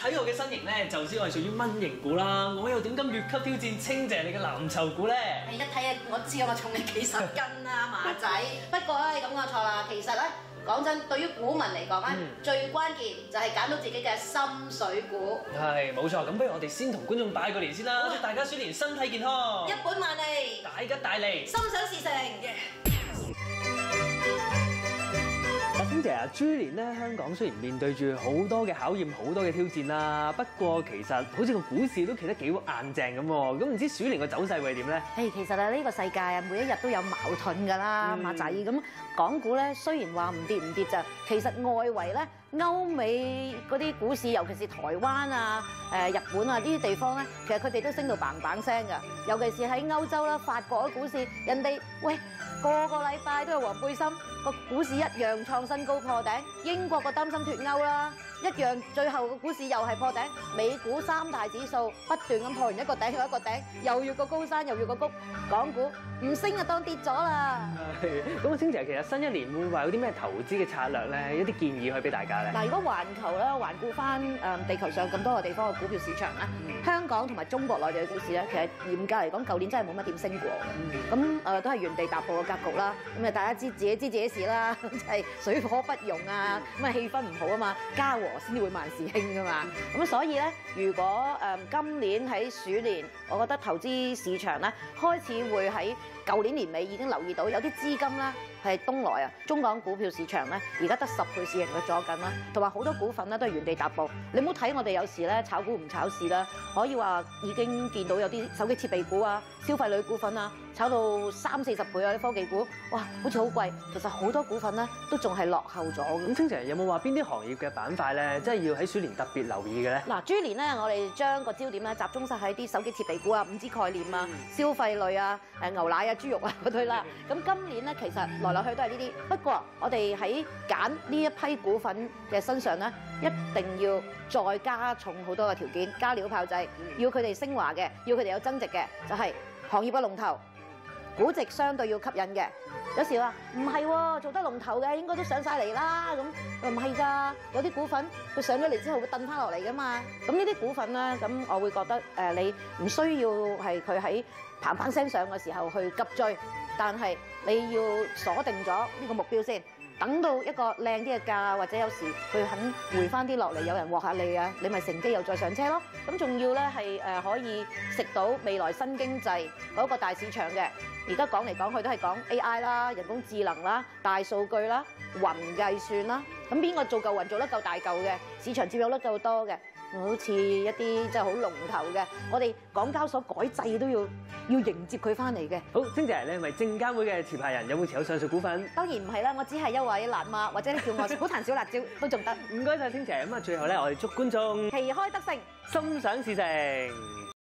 睇我嘅身形咧，就知我係屬於蚊型股啦。我又點敢越級挑戰清姐你嘅籃球股咧？ 一睇啊，我知我重你幾十斤啦，馬仔。不過咧，你咁講錯啦。其實咧，講真，對於股民嚟講咧，最關鍵就係揀到自己嘅心水股。 係冇錯，咁不如我哋先同觀眾拜個年先啦，祝大家鼠年身體健康， 一本萬利， 大吉大利， 心想事成。 清姐啊，豬年咧，香港雖然面對住好多嘅考驗、好多嘅挑戰啦，不過其實好似個股市都企得幾硬淨咁喎。咁唔知鼠年個走勢會點咧？ 其實啊，呢個世界啊，每一日都有矛盾㗎啦，馬仔。咁港股咧，雖然話唔跌咋，其實外圍咧，歐美嗰啲股市，尤其是台灣啊、日本啊呢啲地方咧，其實佢哋都升到嘭嘭聲㗎。尤其是喺歐洲啦、法國嘅股市，人哋喂個個禮拜都有黃背心，個股市一樣創新高破頂。英國個擔心脫歐啦，一樣最後個股市又係破頂。美股三大指數不斷咁破完一個頂又一個頂，又要個高山又要個谷。港股唔升就當跌咗啦。 咁啊，清姐其實新一年會話有啲咩投資嘅策略咧？一啲建議可以俾大家咧？ 嗱，如果環球咧，環顧翻地球上咁多個地方嘅股票市場咧，香港同埋中國內地嘅股市咧，其實嚴格嚟講，舊年真係冇乜點升過嘅。咁都係原地踏步嘅格局啦。咁啊，大家知自己事啦，就係水火不容啊，咁啊氣氛唔好啊嘛，家和先至會萬事興噶嘛。咁所以咧，如果今年喺鼠年，我覺得投資市場咧開始會喺舊年年尾已經留意到有啲資金啦係東來啊，中港股票市場咧而家得10倍市盈率咗緊啦，同埋好多股份咧都係原地踏步。你唔好睇我哋有時咧炒股唔炒市啦，可以話已經見到有啲手機設備股啊、消費類股份啊，炒到30-40倍啊啲科技股，哇，好似好貴。其實好多股份咧都仲係落後咗。 咁清姐有冇話邊啲行業嘅板塊咧，真係要喺鼠年特別留意嘅咧？ 嗱，豬年咧，我哋將個焦點咧集中晒喺啲手機設備股啊、5G 概念啊、消費類啊、牛奶啊、豬肉啊嗰堆啦。咁今年咧，其實來來去都係呢啲。不過我哋喺揀呢一批股份嘅身上咧，一定要再加重好多嘅條件，加料炮製，要佢哋升華嘅，要佢哋有增值嘅，就係行業嘅龍頭，估值相對要吸引嘅。有時話唔係喎，做得龍頭嘅應該都上晒嚟啦，咁唔係㗎，有啲股份佢上咗嚟之後會掟翻落嚟㗎嘛。咁呢啲股份咧，咁我會覺得你唔需要係佢喺嘭嘭聲上嘅時候去急追，但係你要鎖定咗呢個目標先，等到一個靚啲嘅價，或者有時佢肯回翻啲落嚟，有人獲下你啊，你咪乘機又再上車咯。咁仲要咧係可以食到未來新經濟嗰個大市場嘅。而家講嚟講去都係講 AI 啦、人工智能啦、大數據啦、雲計算啦。咁邊個做嚿雲做得夠大嚿嘅，市場佔有率夠多嘅，好似一啲即係好龍頭嘅，我哋港交所改制都要迎接佢翻嚟嘅。 好，清姐，你係咪證監會嘅持牌人？有冇持有上述股份？ 當然唔係啦，我只係一位辣媽，或者你叫我股壇小辣椒都仲得。 唔該晒清姐。咁啊，最後咧，我哋祝觀眾旗開得勝， 心想事成。